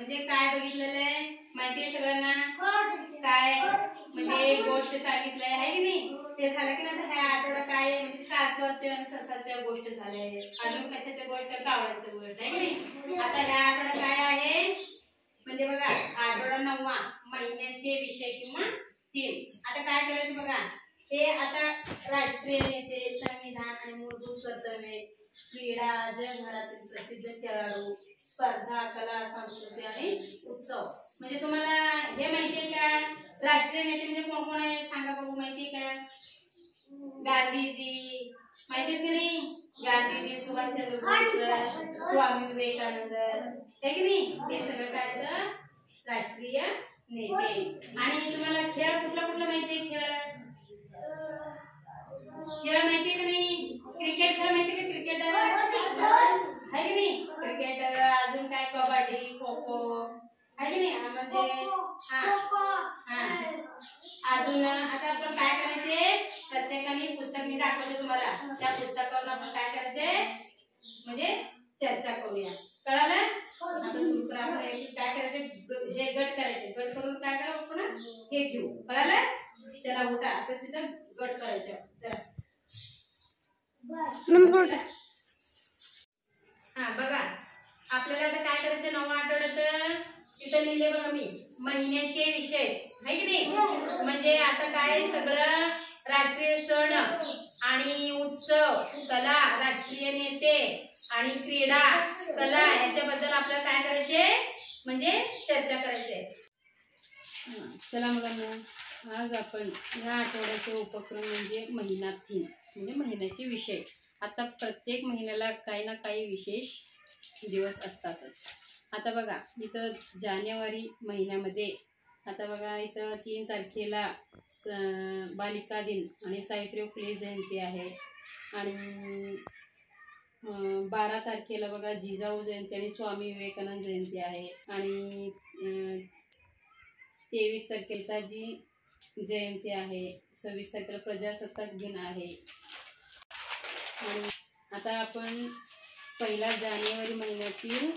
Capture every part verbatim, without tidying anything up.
म्हणजे काय बघितलेलं आहे माहिती आहे सगळ्यांना? काय म्हणजे गोष्ट सांगितलंय आहे की नाही? ते झालं की नंतर ह्या आठवड्यात काय म्हणजे सासवाच्या आणि ससाच्या गोष्ट झाल्या, अजून कशाच्या गोष्ट, कावळ्याच्या गोष्ट आहे की नाही? आता ह्या आठवड्यात काय आहे म्हणजे बघा आठवडा नववा महिन्याचे विषय किंवा थीम. आता काय करायचं बघा, हे आता राष्ट्रीय नेते, संविधान आणि मूलभूत कर्तव्ये, क्रीडा, जगभरातील प्रसिद्ध खेळाडू, स्पर्धा, कला, संस्कृती आणि उत्सव. म्हणजे तुम्हाला हे माहिती आहे का? राष्ट्रीय नेते म्हणजे कोण कोण आहे सांगा बघू, माहिती आहे का? गांधीजी माहिती आहे की नाही? गांधीजी, सुभाषचंद्र बोस, स्वामी विवेकानंद आहे की नाही? हे सगळं काय तर राष्ट्रीय नेते. आणि तुम्हाला खेळ कुठला कुठला माहिती आहे? खेळ खेळ माहिती आहे की नाही? क्रिकेट खेळ माहिती आहे का? क्रिकेट आहे की नाही? क्रिकेट, अजून काय कबड्डी, खो खो आहे की नाही? म्हणजे हा अजून आता आपण काय करायचे, प्रत्येकाने पुस्तक मी दाखवते तुम्हाला, त्या पुस्तकावर आपण काय करायचे म्हणजे चर्चा करूया. कळालं? आता सुरू करा. आपण काय करायचे, हे गट करायचे, गट करून काय करा आपण हे घेऊ. कळालं? चला उठा, आता तिथं गट करायचे. चला हा बघा, आपल्याला आता काय करायचं नववा आठवड्यात तिथं लिहिले बघा मी महिन्याचे विषय आहे की नाही? म्हणजे आता काय सगळं राष्ट्रीय सण आणि उत्सव, कला, राष्ट्रीय नेते आणि क्रीडा, कला याच्याबद्दल आपल्याला काय करायचे म्हणजे चर्चा करायचे. चला मुलांना, आज आपण या आठवड्याचे उपक्रम म्हणजे महिना थीम म्हणजे महिन्याचे विषय. आता प्रत्येक महिन्याला काही ना काही विशेष दिवस असतातच. आता बघा इथं जानेवारी महिन्यामध्ये आता बघा इथं तीन तारखेला स बालिका दिन आणि सावित्रीबाई फुले जयंती आहे. आणि बारा तारखेला बघा जिजाऊ जयंती आणि स्वामी विवेकानंद जयंती आहे. आणि तेवीस तारखेला जी जयंती आहे. सव्वीस तारखेला प्रजासत्ताक दिन आहे. आणि आता आपण पहिला जानेवारी महिन्यातील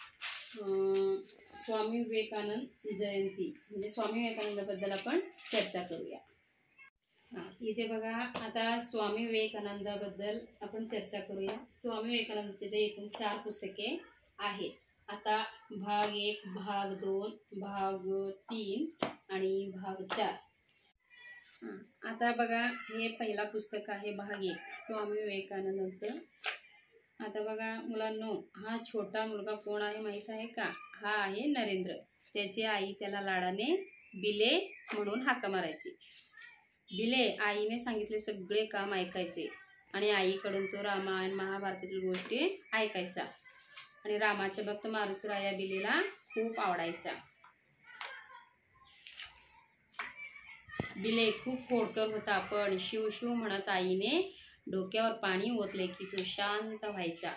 स्वामी विवेकानंद जयंती म्हणजे स्वामी विवेकानंदाबद्दल आपण चर्चा करूया. हा इथे बघा आता स्वामी विवेकानंदाबद्दल आपण चर्चा करूया. स्वामी विवेकानंदाचे एकूण चार पुस्तके आहेत. आता भाग एक, भाग दोन, भाग तीन आणि भाग चार. आता बघा हे पहिला पुस्तक आहे भाग एक स्वामी विवेकानंदांचं. आता बघा मुलांनो, हा छोटा मुलगा कोण आहे माहीत आहे का? हा आहे नरेंद्र. त्याची आई त्याला लाडाने बिले म्हणून हाक मारायची. बिले आईने सांगितले सगळे काम ऐकायचे आणि आईकडून तो रामायण महाभारतातील गोष्टी ऐकायचा. आणि रामाचे भक्त मारुतीराया या बिलेला खूप आवडायचा. बिले खूप खोडकर होता, पण शिव शिव म्हणत आईने डोक्यावर पाणी ओतले की तो शांत व्हायचा.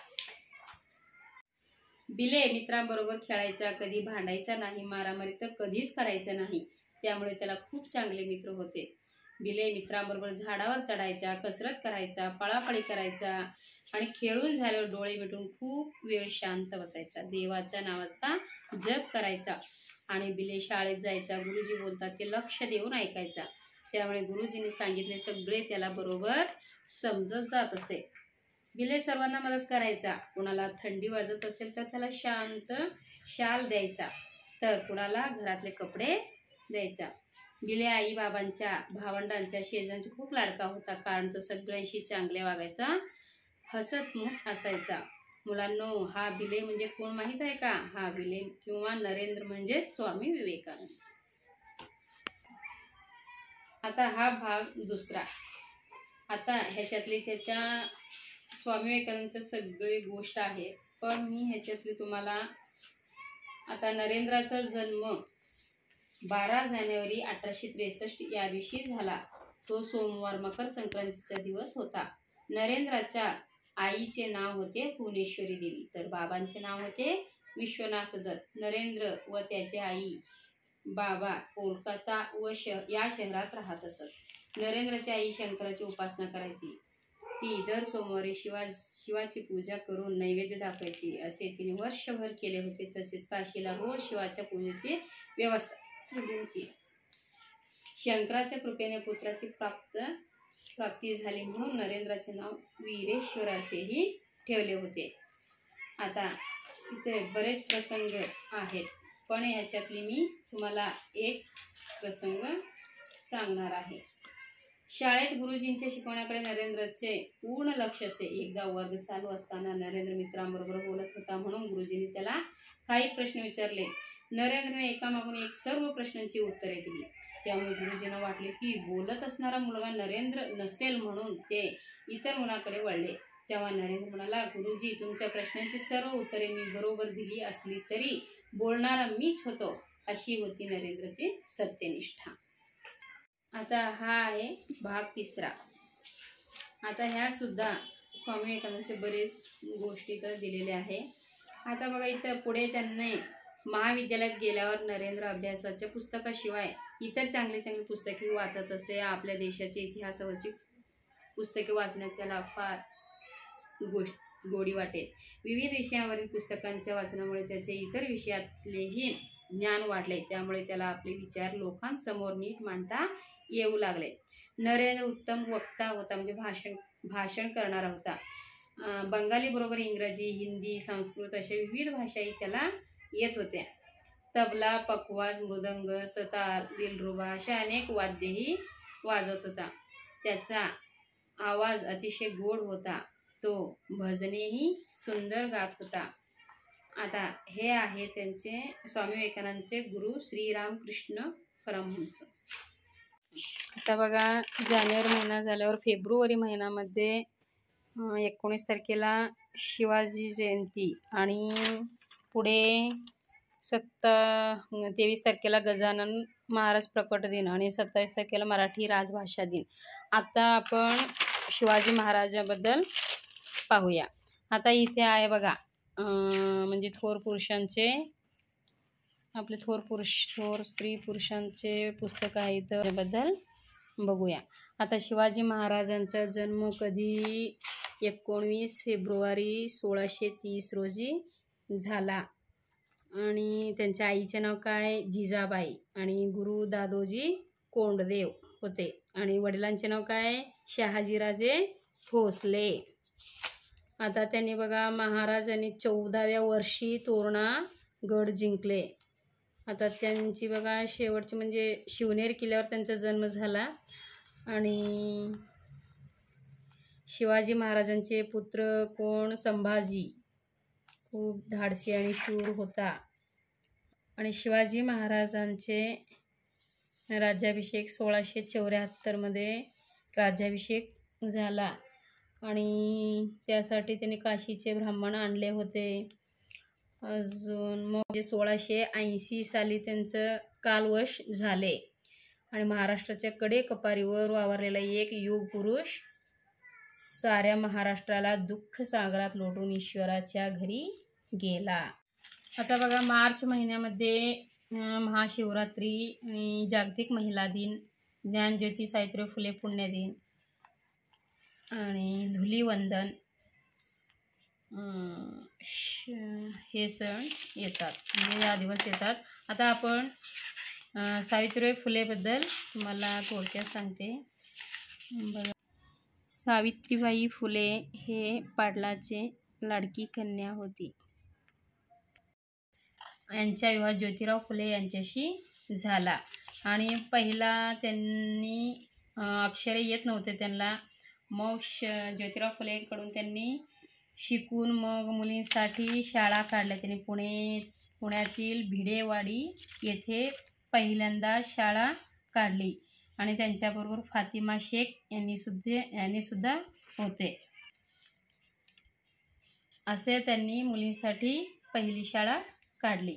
बिले मित्रांबरोबर खेळायचा, कधी भांडायचा नाही, मारामारी तर कधीच करायचा नाही. त्यामुळे त्याला खूप चांगले मित्र होते. बिले मित्रांबरोबर झाडावर चढायचा, कसरत करायचा, पळापळी करायचा आणि खेळून झाल्यावर डोळे मिटून खूप वेळ शांत बसायचा. देवाच्या नावाचा जप करायचा. आणि बिले शाळेत जायचा. गुरुजी बोलतात ते लक्ष देऊन ऐकायचा. त्यामुळे गुरुजींनी सांगितले सगळे त्याला बरोबर समजत जात असे. बिले सर्वांना मदत करायचा. कुणाला थंडी वाजत असेल तर त्याला शांत शाल द्यायचा, तर कुणाला घरातले कपडे द्यायचा. बिले आई बाबांच्या, भावंडांच्या, शेजाऱ्यांचा खूप लाडका होता, कारण तो सगळ्यांशी चांगले वागायचा, हसतमुख असायचा. मुलांनो, हा बिले म्हणजे कोण माहित आहे का? हा बिले किंवा नरेंद्र म्हणजे स्वामी विवेकानंद. आता हा भाग दुसरा. आता ह्याच्यातली त्याच्या स्वामी विवेकानंदच्या सगळी गोष्ट आहे, पण मी ह्याच्यातली तुम्हाला आता नरेंद्राचा जन्म बारा जानेवारी अठराशे त्रेसष्ट या दिवशी झाला. तो सोमवार मकर संक्रांतीचा दिवस होता. नरेंद्राच्या आईचे नाव होते भुवनेश्वरी देवी, तर बाबांचे नाव होते विश्वनाथ दत्त. नरेंद्र व त्याची आई बाबा कोलकाता व श या शहरात राहत असत. नरेंद्राची आई शंकराची उपासना करायची. ती दर सोमवारी शिवा शिवाची पूजा करून नैवेद्य दाखवायची असे तिने वर्षभर केले होते. तसेच काशीला रोज शिवाच्या पूजेची व्यवस्था केली होती. शंकराच्या कृपेने पुत्राची प्राप्त प्राप्ती झाली म्हणून नरेंद्राचे नाव वीरेश्वर असेही ठेवले होते. आता इथे बरेच प्रसंग आहेत, पण ह्याच्यातली मी तुम्हाला एक प्रसंग सांगणार आहे. शाळेत गुरुजींच्या शिकवण्याकडे नरेंद्रचे पूर्ण लक्ष असे. एकदा वर्ग चालू असताना नरेंद्र मित्रांबरोबर बोलत होता म्हणून गुरुजींनी त्याला काही प्रश्न विचारले. नरेंद्रने एकामागून एक सर्व प्रश्नांची उत्तरे दिली. त्यामुळे गुरुजींना वाटले की बोलत असणारा मुलगा नरेंद्र नसेल म्हणून ते इतर मुलाकडे वळले. तेव्हा नरेंद्र म्हणाला, गुरुजी, तुमच्या प्रश्नांची सर्व उत्तरे मी बरोबर दिली असली तरी बोलणारा मीच होतो. अशी होती नरेंद्रची सत्यनिष्ठा. आता हा आहे भाग तिसरा. आता ह्यात सुद्धा स्वामी विवेकानंदांचे बरेच गोष्टी तर दिलेल्या आहे. आता बघा इथं पुढे त्यांनी महाविद्यालयात गेल्यावर नरेंद्र अभ्यासाच्या पुस्तकाशिवाय इतर चांगली चांगली पुस्तके वाचत असे. आपल्या देशाच्या इतिहासावरची पुस्तके वाचण्यात त्याला फार गोष्ट गोडी वाटे. विविध विषयांवरील पुस्तकांच्या वाचनामुळे त्याचे इतर विषयातलेही ज्ञान वाढले. त्यामुळे त्याला आपले विचार लोकांसमोर नीट मांडता येऊ लागले. नरेंद्र उत्तम वक्ता होता, म्हणजे भाषण भाषण करणारा होता. बंगाली बरोबर इंग्रजी, हिंदी, संस्कृत अशा विविध भाषाही त्याला येत होत्या. तबला, पखवाज, मृदंग, सतार, दिलरुबा अशा अनेक वाद्यही वाजवत होता. त्याचा आवाज अतिशय गोड होता. तो भजनेही सुंदर गात होता. आता हे आहे त्यांचे स्वामी विवेकानंदांचे गुरु श्रीरामकृष्ण परमहंस. आता बघा जानेवारी महिना झाल्यावर फेब्रुवारी महिन्यामध्ये एकोणीस तारखेला शिवाजी जयंती आणि पुढे सत्ता तेवीस तारखेला गजानन महाराज प्रकट दिन आणि सत्तावीस तारखेला मराठी राजभाषा दिन. आता आपण शिवाजी महाराजाबद्दल पाहूया. आता इथे आहे बघा म्हणजे थोर पुरुषांचे आपले थोर पुरुष थोर स्त्री पुरुषांचे पुस्तक आहे. त्याबद्दल बघूया. आता शिवाजी महाराजांचा जन्म कधी एकोणवीस फेब्रुवारी सोळाशे तीस रोजी झाला आणि त्यांच्या आईचे नाव काय जिजाबाई आणि गुरु दादोजी कोंडदेव होते आणि वडिलांचे नाव काय शहाजीराजे भोसले. आता त्यांनी बघा महाराजांनी चौदाव्या वर्षी तोरणा गड जिंकले. आता त्यांची बघा शेवटची म्हणजे शिवनेर किल्ल्यावर त्यांचा जन्म झाला आणि शिवाजी महाराजांचे पुत्र कोण संभाजी खूप धाडसी आणि शूर होता आणि शिवाजी महाराजांचे राज्याभिषेक सोळाशे चौऱ्याहत्तरमध्ये राज्याभिषेक झाला आणि त्यासाठी त्यांनी काशीचे ब्राह्मण आणले होते. अजून मग सोळाशे ऐंशी साली त्यांचं कालवश झाले आणि महाराष्ट्राच्या कडेकपारीवर वावरलेला एक युग पुरुष साऱ्या महाराष्ट्राला दुःख सागरात लोटून ईश्वराच्या घरी गेला. आता बघा मार्च महिन्यामध्ये महाशिवरात्री आणि जागतिक महिला दिन, ज्ञानज्योती सावित्रीबाई फुले पुण्यदिन आणि धुलीवंदन हे सण येतात म्हणजे या दिवस येतात. आता आपण सावित्रीबाई फुलेबद्दल तुम्हाला थोडक्यात सांगते. बघा सावित्रीबाई फुले हे पाटलाचे लाडकी कन्या होती. यांचा विवाह ज्योतिराव फुले यांच्याशी झाला आणि पहिला त्यांनी अक्षरे येत नव्हते त्यांना. मग श ज्योतिराव फुलेकडून त्यांनी शिकून मग मुलींसाठी शाळा काढल्या. त्यांनी पुणे पुण्यातील भिडेवाडी येथे पहिल्यांदा शाळा काढली आणि त्यांच्याबरोबर फातिमा शेख यांनी सुद्धा यांनी सुद्धा होते. असे त्यांनी मुलींसाठी पहिली शाळा काढली.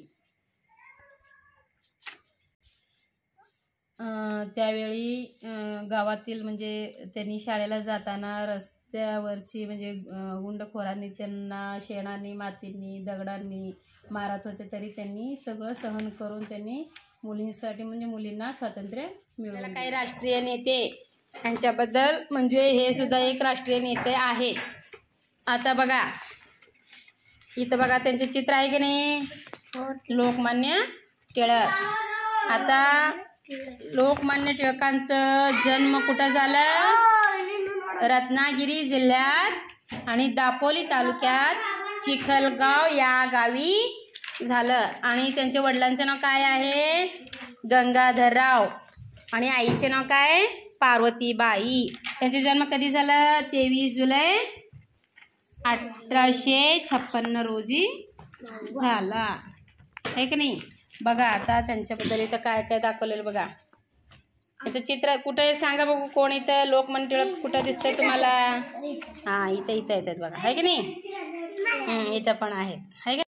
त्यावेळी गावातील म्हणजे त्यांनी शाळेला जाताना रस्त्यावरची म्हणजे गुंडखोरांनी त्यांना शेणाने मातींनी दगडांनी मारत होते, तरी त्यांनी सगळं सहन करून त्यांनी मुलींसाठी म्हणजे मुलींना स्वातंत्र्य मिळवलं. काही राष्ट्रीय नेते यांच्याबद्दल म्हणजे हे सुद्धा एक राष्ट्रीय नेते आहेत. आता बघा इथं बघा त्यांचे चित्र आहे की नाही, लोकमान्य टिळक. आता लोकमान्य टिळकांचं जन्म कुठं झालं, रत्नागिरी जिल्ह्यात आणि दापोली तालुक्यात चिखलगाव या गावी झालं. आणि त्यांच्या वडिलांचं नाव काय आहे, गंगाधरराव, आणि आईचे नाव काय, पार्वतीबाई. त्यांचा जन्म कधी झाला, तेवीस जुलै अठराशे छप्पन्न रोजी झाला, आहे की नाही. बघा आता त्यांच्याबद्दल इथं काय काय दाखवलेलं बघा. इथं चित्र कुठं आहे सांगा बघू, कोण इथं लोकमान्य टिळक कुठं दिसतंय तुम्हाला. हां इथं इथं येतात बघा, आहे की नाही. इथं पण आहे, आहे का.